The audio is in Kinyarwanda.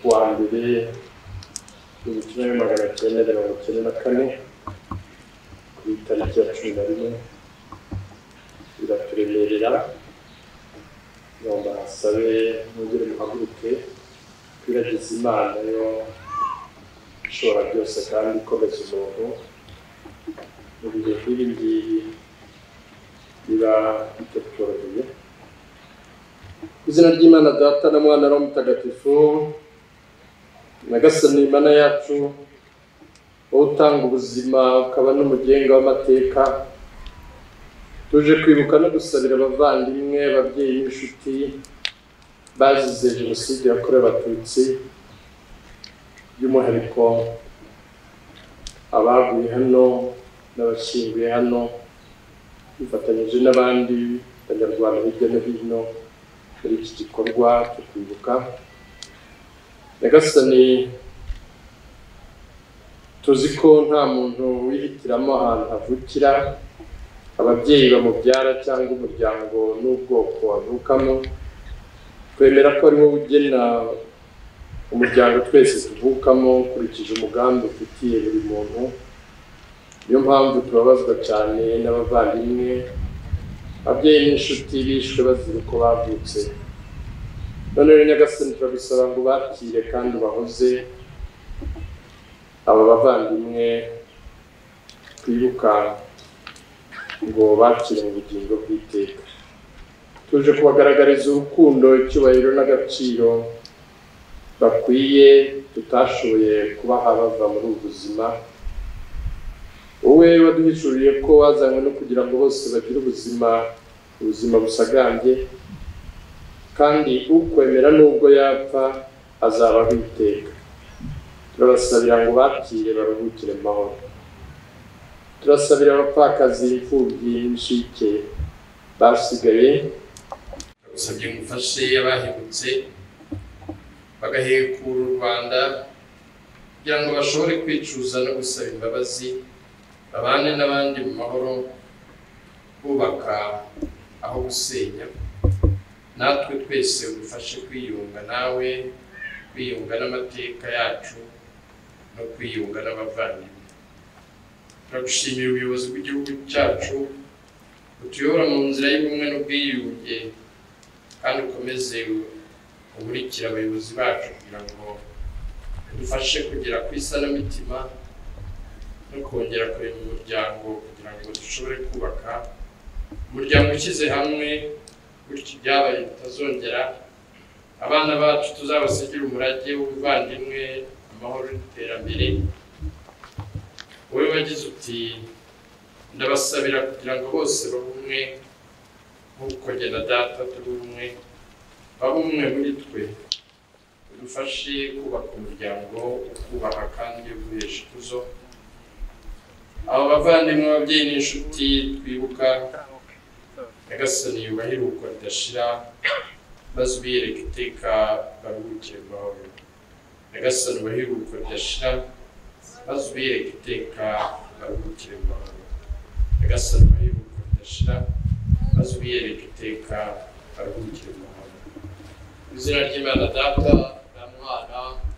kuwa mbere 1994 kuri tariki ya 11 biraturemerera ngomba sabe mugire muhaguruke kwiragiza Imana yo ishobora byose kandi ikomeza umuntu mu bihe nk'ibi biba bitoroheye. Izina ry'Imana Data na Mwana na Mutagatifu, Nyagasani Imana yacu, utanga ubuzima ukaba n'umugenga w'amateka, tuje kwibuka no gusabira abavandimwe, ababyeyi n'inshuti bazize Jenoside yakorewe Abatutsi, by'umwihariko abaguye hano n'abashyinguye hano, bifatanyije n'abandi banyarwanda hirya no hino muri iki gikorwa cyo kwibuka. Nyagasani, tuzi ko nta muntu wihitiramo ahantu havukira, ababyeyi bamubyara cyangwa umuryango n'ubwoko avukamo, twemera ko ari wowe ugena umuryango twese tuvukamo ukurikije umugambi ufitiye buri muntu. Niyo mpamvu tubabazwa cyane n'abavandimwe, ababyeyi n'inshuti bishwe bazira uko bavutse. None rero Nyagasani, turagusaba ngo bakire kandi bahoze aba bavandimwe twibuka, ngo bakire mu bugingo bw'iteka. Tuje kubagaragariza urukundo, icyubahiro n'agaciro bakwiye tutashoboye kubaha bava muri ubu buzima. Wowe waduhishuriye ko wazanywe no kugira ngo bose bagire ubuzima busagambye, kandi ukwemera nubwo yapfa azabaho iteka. Turabasabira ngo bakire baruhukire mu mahoro. Turasabira abapfakazi, imfubyi n'inshike basigaye, turasabye ngo ufashe abahebutse bagahekura u Rwanda kugira ngo bashobore kwicuza no gusaba imbabazi, babane n'abandi mu mahoro, bubaka aho gusenya. Natwe twese udufashe kwiyunga nawe, kwiyunga n'amateka yacu no kwiyunga n'abavandimwe. Turagushimira ubuyobozi bw'igihugu cyacu utuyobora mu nzira y'ubumwe n'ubwiyunge, kandi ukomeze umurikira abayobozi bacu kugira ngo udufashe kugera ku isanamitima no kongera kurema umuryango, kugira ngo dushobore kubaka umuryango ushyize hamwe, bityo ibyabaye bitazongera. Abana bacu tuzabasigira umurage w'ubuvandimwe, amahoro n'iterambere. Wowe wagize uti ndabasabira kugira ngo bose babe umwe nk'uko jye na Data turi umwe, babe umwe muri twe. Udufashe kubaka umuryango ukubaha kandi uguhesha ikuzo. Abo bavandimwe, ababyeyi n'inshuti twibuka, Nyagasani yubahiruko ridashira, maze ubiyereke iteka baruhukire mu mahoro. Nyagasani ubahiruko ridashira, maze ubiyereke iteka baruhukire mu mahoro. Nyagasani ubahiruko ridashira, maze ubiyereke iteka baruhukire mu mahoro. Mu izina ry'Imana Data na Mwana